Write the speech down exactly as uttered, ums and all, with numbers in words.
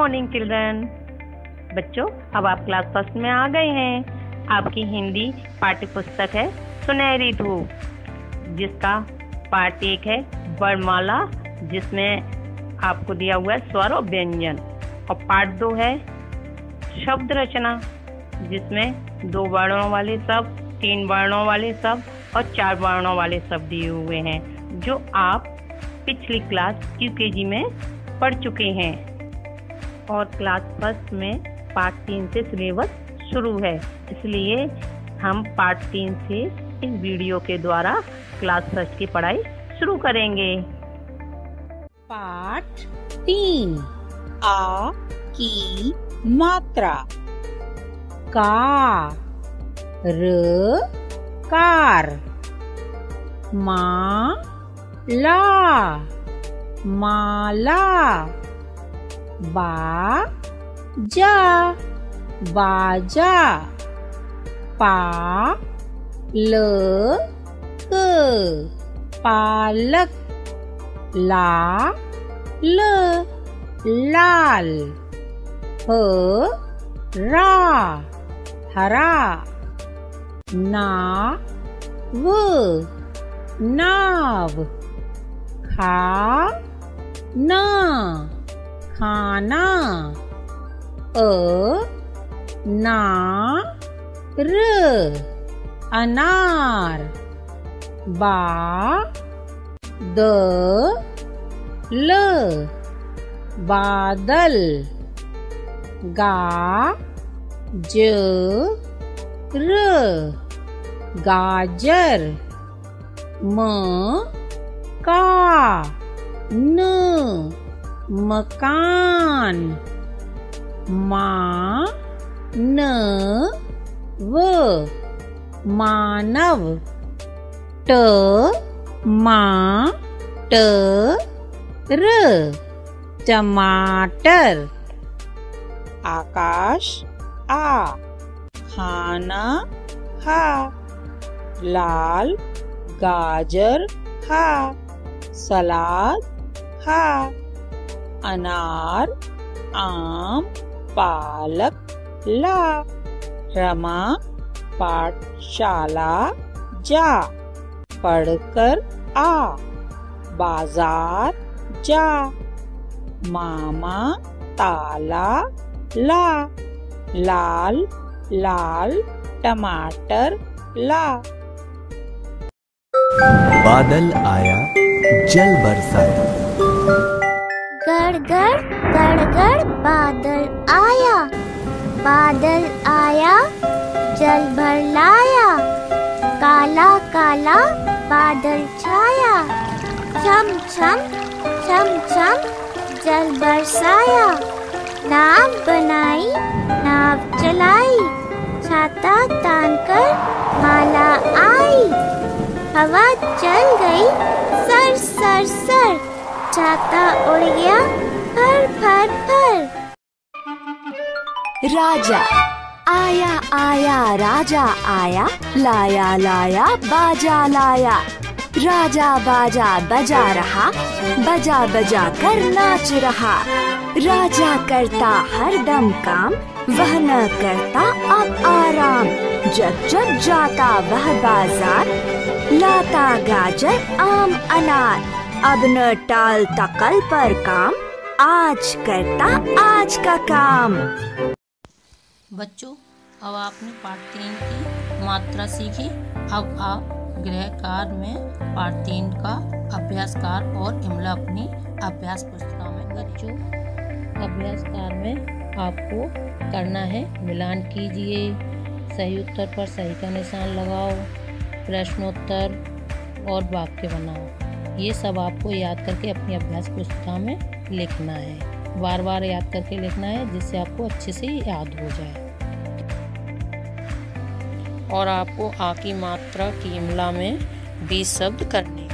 Morning children. बच्चों, अब आप क्लास फर्स्ट में आ गए हैं। आपकी हिंदी पाठ्य पुस्तक है सुनहरी धूप, जिसका पार्ट एक है वर्णमाला, जिसमें आपको दिया हुआ है स्वर और व्यंजन, और पार्ट दो है शब्द रचना, जिसमें दो वर्णों वाले शब्द, तीन वर्णों वाले शब्द और चार वर्णों वाले शब्द दिए हुए हैं, जो आप पिछली क्लास यूकेजी में पढ़ चुके हैं। और क्लास फर्स्ट में पार्ट तीन से सिलेबस शुरू है, इसलिए हम पार्ट तीन से इस वीडियो के द्वारा क्लास फर्स्ट की पढ़ाई शुरू करेंगे। पाठ तीन, आ की मात्रा। का, र कार। मा ला, माला। बा जा, बाजा। पा ल क, पालक। ला ल, लाल। ह रा, हरा। ना व, नाव। खा ना, खाना। अ ना र, अनार। बा द ल, बादल। गा ज र, गाजर। म का न, मकान। मा न व, मानव। ट मा ट र, टमाटर। आकाश आ, खाना खा। लाल गाजर खा, सलाद खा। अनार आम पालक ला। रमा पाठशाला जा, पढ़कर आ। बाजार जा। मामा ताला ला। लाल लाल टमाटर ला। बादल आया जल बरसा, गड़ गड़ गड़ गड़ बादल आया। बादल आया जल भर लाया। काला काला बादल छाया। छम छम छम छम जल बरसाया। नाव बनाई नाव चलाई। छाता तानकर माला आई। हवा चल गई सर सर सर। छाता उड़ गया फर फर फर। राजा आया आया राजा आया। लाया लाया बाजा लाया। राजा बाजा बजा रहा। बजा बजा कर नाच रहा। राजा करता हरदम काम। वह न करता अब आराम। जब जब जाता वह बाजार। लाता गाजर आम अनार। अब न टालता कल पर काम। आज करता आज का काम। बच्चों, अब आपने पाठ तीन की मात्रा सीखी। अब आप गृह कार्य में पाठ तीन का अभ्यास कार्य और इमला अपनी अभ्यास पुस्तिका में। बच्चों, अभ्यास कार्य में आपको करना है मिलान कीजिए, सही उत्तर पर सही का निशान लगाओ, प्रश्नोत्तर और वाक्य बनाओ। ये सब आपको याद करके अपनी अभ्यास पुस्तिका में लिखना है। बार बार याद करके लिखना है, जिससे आपको अच्छे से याद हो जाए। और आपको आ की मात्रा की इमला में बीस शब्द करने